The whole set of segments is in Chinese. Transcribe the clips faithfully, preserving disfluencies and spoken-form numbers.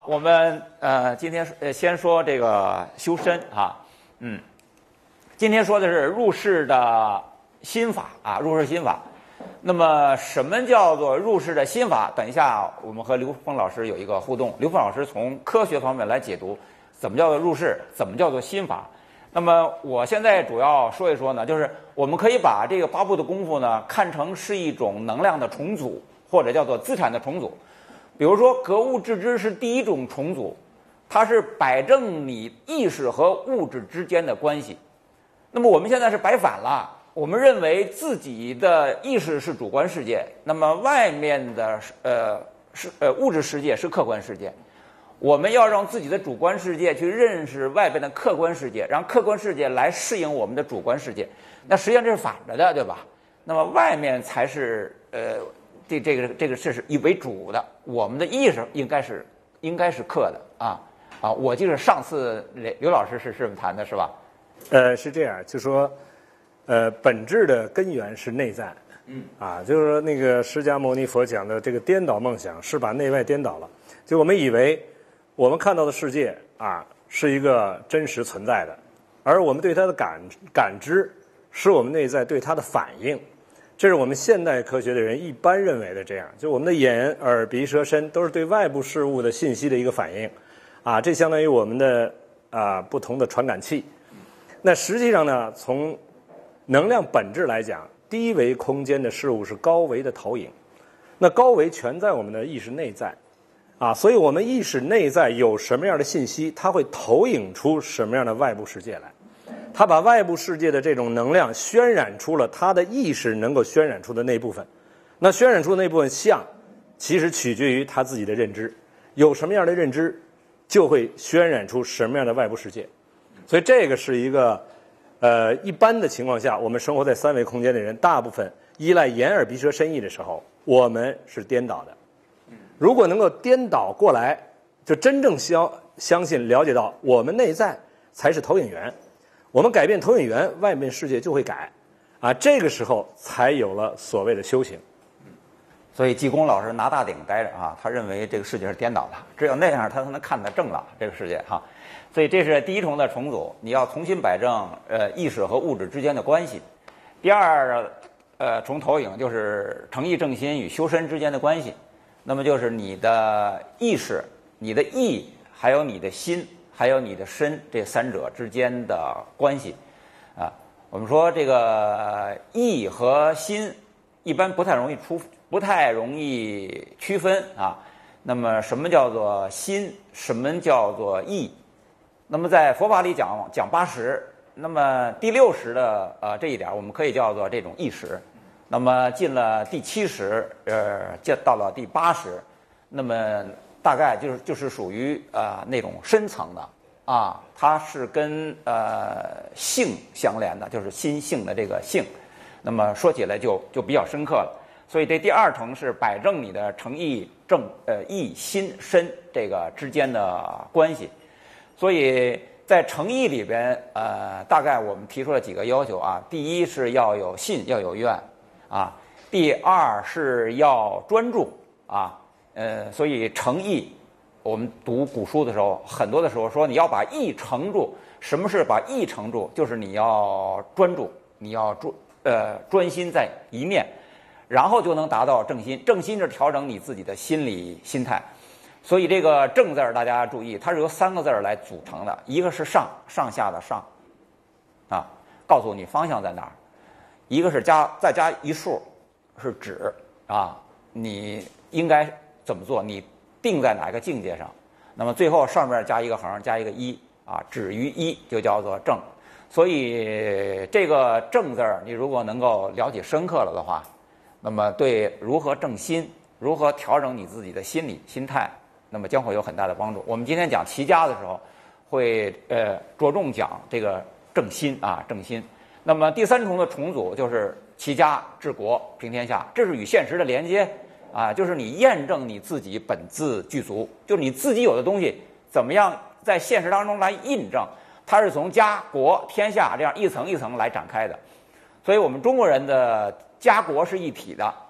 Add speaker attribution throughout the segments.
Speaker 1: 我们呃今天呃先说这个修身哈，嗯，今天说的是入世的心法啊，入世心法。那么什么叫做入世的心法？等一下我们和刘峰老师有一个互动，刘峰老师从科学方面来解读怎么叫做入世，怎么叫做心法。那么我现在主要说一说呢，就是我们可以把这个八步的功夫呢看成是一种能量的重组，或者叫做资产的重组。比如说格物致知是第一种重组，它是摆正你意识和物质之间的关系。那么我们现在是摆反了，我们认为自己的意识是主观世界，那么外面的呃是呃物质世界是客观世界。我们要让自己的主观世界去认识外边的客观世界，让客观世界来适应我们的主观世界。那实际上这是反着的，对吧？那么外面才是呃这这个这个这是以为主的，我们的意识应该是应该是客的啊啊！我记得上次刘刘老师是这么谈的，是吧？
Speaker 2: 呃，是这样，就说呃本质的根源是内在。嗯啊，就是说那个释迦牟尼佛讲的这个颠倒梦想是把内外颠倒了，就我们以为我们看到的世界啊是一个真实存在的，而我们对它的感感知是我们内在对它的反应。这是我们现代科学的人一般认为的这样，就我们的眼、耳、鼻、舌、身都是对外部事物的信息的一个反应，啊，这相当于我们的啊不同的传感器。那实际上呢，从能量本质来讲，低维空间的事物是高维的投影，那高维全在我们的意识内在，啊，所以我们意识内在有什么样的信息，它会投影出什么样的外部世界来。他把外部世界的这种能量渲染出了他的意识能够渲染出的那部分，那渲染出的那部分像，其实取决于他自己的认知，有什么样的认知，就会渲染出什么样的外部世界。所以这个是一个，呃，一般的情况下，我们生活在三维空间的人，大部分依赖眼耳鼻舌身意的时候，我们是颠倒的。如果能够颠倒过来，就真正相相信了解到我们内在才是投影源。我们改变投影源，外面世界就会改，啊，这个时候才有了所谓的修行。
Speaker 1: 所以济公老师拿大顶待着啊，他认为这个世界是颠倒的，只有那样他才能看得正了这个世界哈。所以这是第一重的重组，你要重新摆正呃意识和物质之间的关系。第二呃重投影就是诚意正心与修身之间的关系，那么就是你的意识、你的意还有你的心。还有你的身，这三者之间的关系，啊，我们说这个意和心一般不太容易出，不太容易区分啊。那么什么叫做心？什么叫做意？那么在佛法里讲讲八识，那么第六识的呃这一点我们可以叫做这种意识。那么进了第七识，呃，进到了第八识，那么。大概就是就是属于呃那种深层的啊，它是跟呃性相连的，就是心性的这个性。那么说起来就就比较深刻了。所以这第二层是摆正你的诚意正呃意心身这个之间的关系。所以在诚意里边，呃，大概我们提出了几个要求啊。第一是要有信，要有愿啊。第二是要专注啊。呃，所以诚意，我们读古书的时候，很多的时候说你要把意诚住。什么是把意诚住？就是你要专注，你要专呃专心在一面，然后就能达到正心。正心是调整你自己的心理心态。所以这个正字儿大家注意，它是由三个字儿来组成的，一个是上，上下的上，啊，告诉你方向在哪儿；一个是加，再加一竖，是指啊，你应该。怎么做？你定在哪个境界上？那么最后上面加一个横，加一个一啊，止于一就叫做正。所以这个正字儿，你如果能够了解深刻了的话，那么对如何正心、如何调整你自己的心理心态，那么将会有很大的帮助。我们今天讲齐家的时候，会呃着重讲这个正心啊，正心。那么第三重的重组就是齐家治国平天下，这是与现实的连接。啊，就是你验证你自己本自具足，就是你自己有的东西怎么样在现实当中来印证，它是从家国天下这样一层一层来展开的。所以我们中国人的家国是一体的，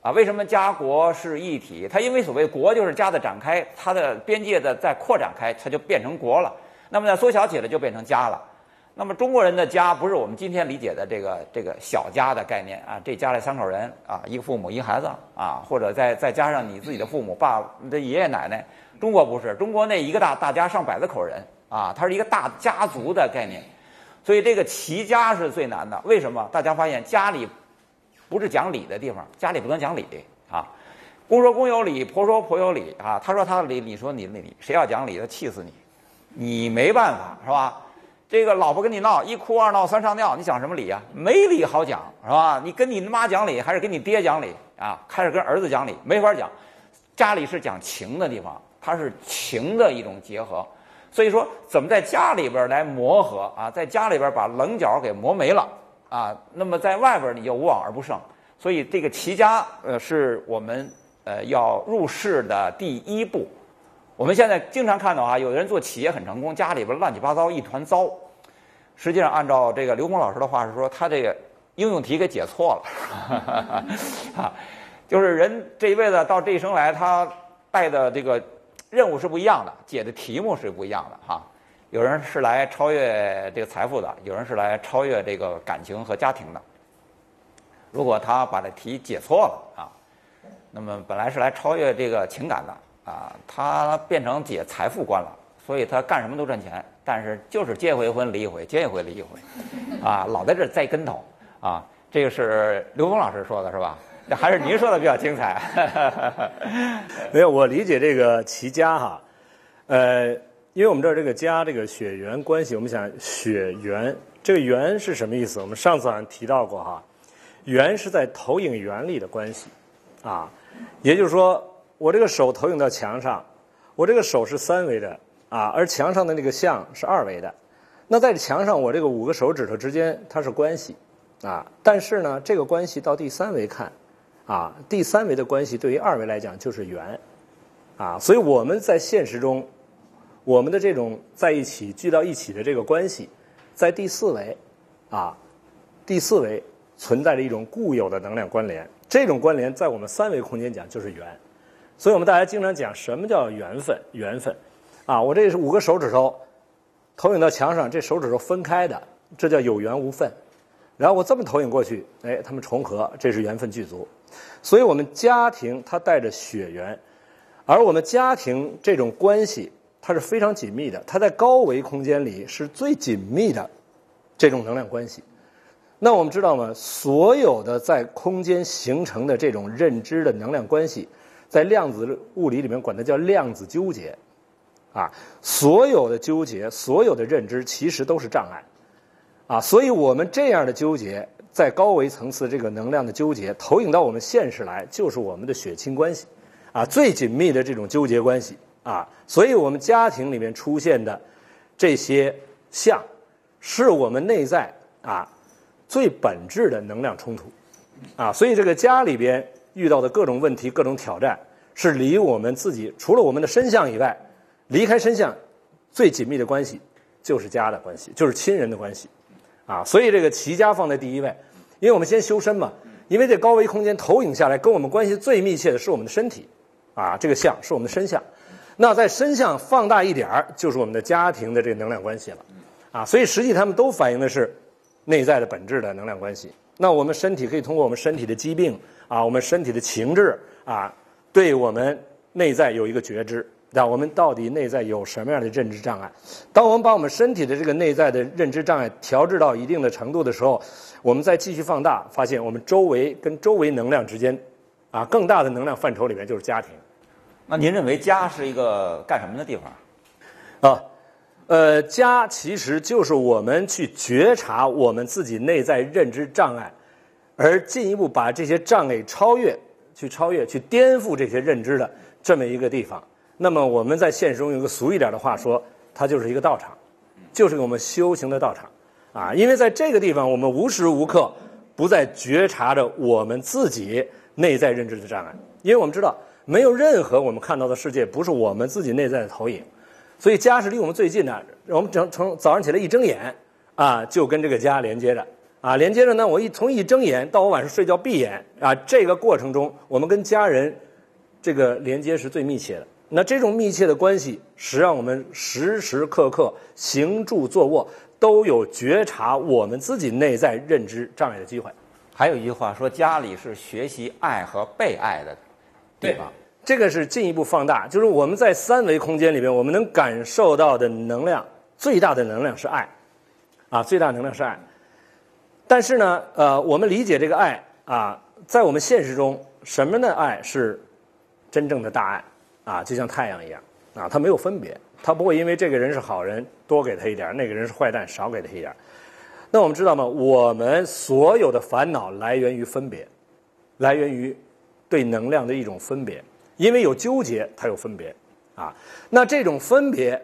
Speaker 1: 啊，为什么家国是一体？它因为所谓国就是家的展开，它的边界的在扩展开，它就变成国了。那么呢，缩小起来就变成家了。那么中国人的家不是我们今天理解的这个这个小家的概念啊，这家里三口人啊，一个父母一个孩子啊，或者再再加上你自己的父母、爸、的爷爷奶奶。中国不是，中国那一个大大家上百个口人啊，它是一个大家族的概念。所以这个齐家是最难的。为什么？大家发现家里不是讲理的地方，家里不能讲理啊。公说公有理，婆说婆有理啊。他说他的理，你说你的理，谁要讲理，他气死你，你没办法是吧？这个老婆跟你闹，一哭二闹三上吊，你讲什么理啊？没理好讲是吧？你跟你妈讲理，还是跟你爹讲理啊？还是跟儿子讲理？没法讲。家里是讲情的地方，它是情的一种结合。所以说，怎么在家里边来磨合啊？在家里边把棱角给磨没了啊，那么在外边你就无往而不胜。所以这个齐家，呃，是我们呃要入世的第一步。我们现在经常看到啊，有的人做企业很成功，家里边乱七八糟一团糟。实际上，按照这个刘峰老师的话是说，他这个应用题给解错了啊，就是人这一辈子到这一生来，他带的这个任务是不一样的，解的题目是不一样的哈。有人是来超越这个财富的，有人是来超越这个感情和家庭的。如果他把这题解错了啊，那么本来是来超越这个情感的。啊，他变成解财富观了，所以他干什么都赚钱，但是就是结一回婚离一回，结一回离一回，啊，老在这栽跟头啊。这个是刘峰老师说的是吧？还是您说的比较精彩？
Speaker 2: 没有，我理解这个齐家哈，呃，因为我们这儿这个家这个血缘关系，我们想血缘这个缘是什么意思？我们上次好像提到过哈，缘是在投影原理的关系啊，也就是说。我这个手投影到墙上，我这个手是三维的啊，而墙上的那个像是二维的。那在墙上，我这个五个手指头之间它是关系啊，但是呢，这个关系到第三维看啊，第三维的关系对于二维来讲就是圆啊，所以我们在现实中，我们的这种在一起聚到一起的这个关系，在第四维啊，第四维存在着一种固有的能量关联，这种关联在我们三维空间讲就是圆。所以我们大家经常讲什么叫缘分？缘分，啊，我这是五个手指头投影到墙上，这手指头分开的，这叫有缘无分。然后我这么投影过去，哎，它们重合，这是缘分具足。所以我们家庭它带着血缘，而我们家庭这种关系它是非常紧密的，它在高维空间里是最紧密的这种能量关系。那我们知道吗？所有的在空间形成的这种认知的能量关系。在量子物理里面管它叫量子纠结，啊，所有的纠结，所有的认知其实都是障碍，啊，所以我们这样的纠结，在高维层次这个能量的纠结，投影到我们现实来，就是我们的血亲关系，啊，最紧密的这种纠结关系，啊，所以我们家庭里面出现的这些相，是我们内在啊最本质的能量冲突，啊，所以这个家里边。遇到的各种问题、各种挑战，是离我们自己除了我们的身相以外，离开身相最紧密的关系就是家的关系，就是亲人的关系，啊，所以这个齐家放在第一位，因为我们先修身嘛，因为这高维空间投影下来，跟我们关系最密切的是我们的身体，啊，这个相是我们的身相，那在身相放大一点儿，就是我们的家庭的这个能量关系了，啊，所以实际他们都反映的是内在的本质的能量关系。那我们身体可以通过我们身体的疾病啊，我们身体的情志啊，对我们内在有一个觉知，那我们到底内在有什么样的认知障碍？当我们把我们身体的这个内在的认知障碍调制到一定的程度的时候，我们再继续放大，发现我们周围跟周围能量之间啊，更大的能量范畴里面就是家庭。
Speaker 1: 那您认为家是一个干什么的地方？
Speaker 2: 啊？呃，家其实就是我们去觉察我们自己内在认知障碍，而进一步把这些障碍超越、去超越、去颠覆这些认知的这么一个地方。那么我们在现实中有个俗一点的话说，它就是一个道场，就是我们修行的道场啊。因为在这个地方，我们无时无刻不在觉察着我们自己内在认知的障碍，因为我们知道没有任何我们看到的世界不是我们自己内在的投影。所以家是离我们最近的，我们从从早上起来一睁眼啊，就跟这个家连接着啊，连接着呢，我一从一睁眼到我晚上睡觉闭眼啊，这个过程中，我们跟家人这个连接是最密切的。那这种密切的关系，使让我们时时刻刻行住坐卧都有觉察我们自己内在认知障碍的机会。
Speaker 1: 还有一句话说，家里是学习爱和被爱的地方。
Speaker 2: 这个是进一步放大，就是我们在三维空间里面，我们能感受到的能量，最大的能量是爱，啊，最大能量是爱。但是呢，呃，我们理解这个爱啊，在我们现实中，什么的爱是真正的大爱啊？就像太阳一样啊，它没有分别，它不会因为这个人是好人多给他一点，那个人是坏蛋少给他一点。那我们知道吗？我们所有的烦恼来源于分别，来源于对能量的一种分别。因为有纠结，它有分别，啊，那这种分别，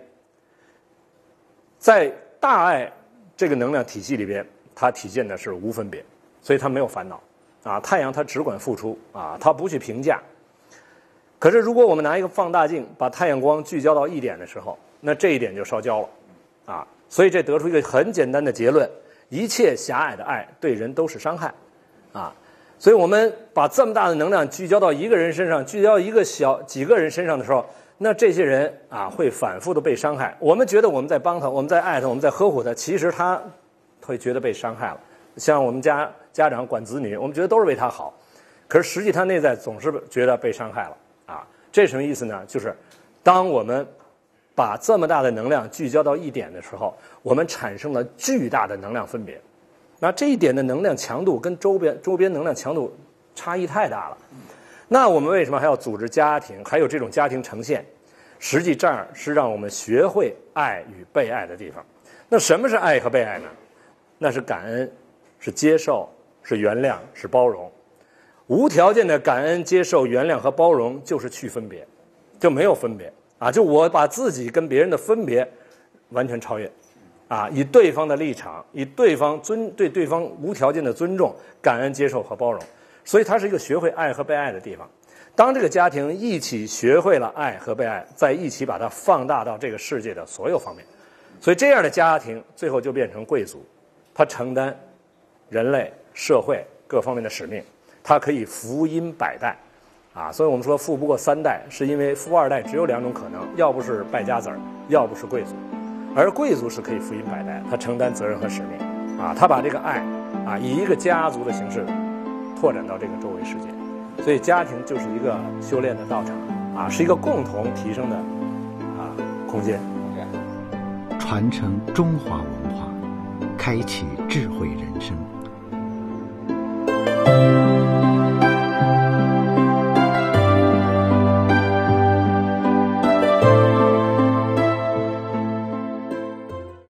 Speaker 2: 在大爱这个能量体系里边，它体现的是无分别，所以它没有烦恼，啊，太阳它只管付出，啊，它不去评价。可是如果我们拿一个放大镜把太阳光聚焦到一点的时候，那这一点就烧焦了，啊，所以这得出一个很简单的结论：一切狭隘的爱对人都是伤害，啊。所以我们把这么大的能量聚焦到一个人身上，聚焦一个小几个人身上的时候，那这些人啊会反复的被伤害。我们觉得我们在帮他，我们在爱他，我们在呵护他，其实他会觉得被伤害了。像我们家家长管子女，我们觉得都是为他好，可是实际他内在总是觉得被伤害了啊。这什么意思呢？就是当我们把这么大的能量聚焦到一点的时候，我们产生了巨大的能量分别。那这一点的能量强度跟周边周边能量强度差异太大了，那我们为什么还要组织家庭，还有这种家庭呈现？实际这儿是让我们学会爱与被爱的地方。那什么是爱和被爱呢？那是感恩，是接受，是原谅，是包容。无条件的感恩、接受、原谅和包容，就是去分别，就没有分别啊！就我把自己跟别人的分别完全超越。啊，以对方的立场，以对方尊对对方无条件的尊重、感恩、接受和包容，所以它是一个学会爱和被爱的地方。当这个家庭一起学会了爱和被爱，再一起把它放大到这个世界的所有方面，所以这样的家庭最后就变成贵族，他承担人类社会各方面的使命，他可以福音百代。啊，所以我们说富不过三代，是因为富二代只有两种可能，要不是败家子儿，要不是贵族。而贵族是可以福音百代，他承担责任和使命，啊，他把这个爱，啊，以一个家族的形式拓展到这个周围世界，所以家庭就是一个修炼的道场，啊，是一个共同提升的啊空间。
Speaker 3: 传承中华文化，开启智慧人生。